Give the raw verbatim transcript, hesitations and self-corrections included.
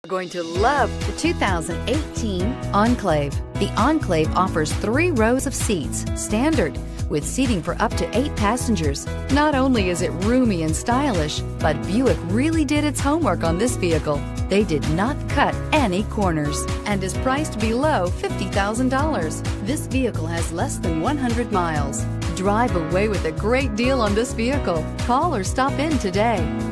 Going to love the two thousand eighteen Enclave. The Enclave offers three rows of seats, standard, with seating for up to eight passengers. Not only is it roomy and stylish, but Buick really did its homework on this vehicle. They did not cut any corners and is priced below fifty thousand dollars. This vehicle has less than one hundred miles. Drive away with a great deal on this vehicle. Call or stop in today.